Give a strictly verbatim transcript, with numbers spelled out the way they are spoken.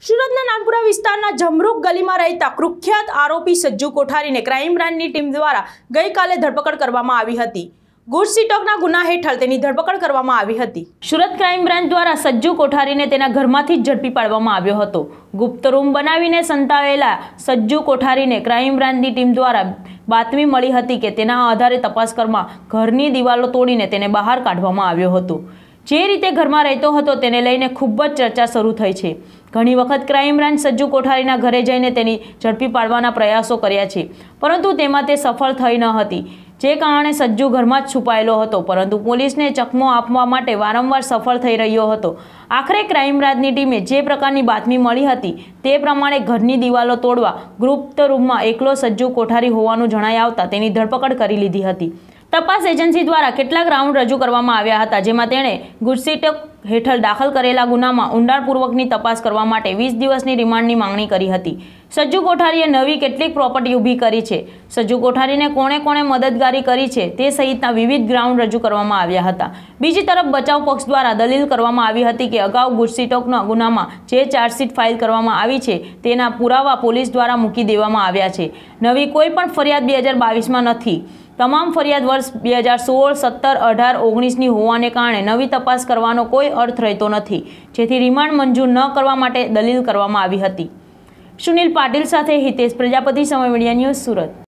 સુરતના નાનપુરા વિસ્તારના જમરૂક ગલીમાં રહેતા કુખ્યાત આરોપી સજ્જુ કોઠારીને ક્રાઇમ બ્રાન્ચની ટીમ દ્વારા ગઈકાલે ધરપકડ કરવામાં આવી હતી। ગુડ સ્ટોકના ગુના હેઠળ તેની ધરપકડ કરવામાં આવી હતી। સુરત ક્રાઇમ બ્રાન્ચ દ્વારા સજ્જુ કોઠારીને તેના ઘરમાંથી જ ઝડપી પાડવામાં આવ્યો હતો। ગુપ્ત રૂમ બનાવીને સંતાવેલા સજ્જુ કોઠારીને ક્રાઇમ બ્રાન્ચની ટીમ દ્વારા બાતમી મળી હતી કે તેના આધારે તપાસ કરવા ઘરની દિવાલો તોડીને તેને બહાર કાઢવામાં આવ્યો હતો। જે રીતે ઘરમાં રહેતો હતો તેને લઈને ખૂબ જ ચર્ચા શરૂ થઈ છે। ઘણી વખત ક્રાઇમ બ્રાન્ચ સજ્જુ કોઠારીના ઘરે જઈને તેની ઝડપી પાડવાના પ્રયાસો કર્યા છે, પરંતુ તેમાં તે સફળ થઈ ન હતી, જે કારણે સજ્જુ ઘરમાં જ છુપાયેલો હતો, પરંતુ પોલીસને ચકમો આપવા માટે વારંવાર સફળ થઈ રહ્યો હતો। આખરે ક્રાઇમ બ્રાન્ચની ટીમે જે પ્રકારની બાતમી મળી હતી તે પ્રમાણે ઘરની દિવાલો તોડવા ગુપ્ત રૂમમાં એકલો સજ્જુ કોઠારી હોવાનું જણાઈ આવતા તેની ધરપકડ કરી લીધી હતી। તપાસ એજન્સી દ્વારા કેટલાક રાઉન્ડ રજૂ કરવામાં આવ્યા હતા, જેમાં તેણે ગુજસીટક હેઠળ દાખલ કરેલા ગુનામાં ઊંડાણપૂર્વકની તપાસ કરવા માટે વીસ દિવસની રિમાન્ડની માંગણી કરી હતી। સજ્જુ કોઠારીએ નવી કેટલીક પ્રોપર્ટી ઊભી કરી છે, સજ્જુ કોઠારીને કોણે કોણે મદદગારી કરી છે તે સહિતના વિવિધ ગ્રાઉન્ડ રજૂ કરવામાં આવ્યા હતા। બીજી તરફ બચાવ પક્ષ દ્વારા દલીલ કરવામાં આવી હતી કે અગાઉ ગુજસીટકના ગુનામાં જે ચાર્જશીટ ફાઇલ કરવામાં આવી છે તેના પુરાવા પોલીસ દ્વારા મૂકી દેવામાં આવ્યા છે। નવી કોઈ પણ ફરિયાદ બે હજાર બાવીસમાં નથી। તમામ ફરિયાદ વર્ષ બે હજાર સોળ, સત્તર, અઢાર, ઓગણીસની હોવાને કારણે નવી તપાસ કરવાનો કોઈ અર્થ રહેતો નથી, જેથી રિમાન્ડ મંજૂર ન કરવા માટે દલીલ કરવામાં આવી હતી। સુનિલ પાટીલ સાથે હિતેશ પ્રજાપતિ, સમય મીડિયા ન્યૂઝ, સુરત।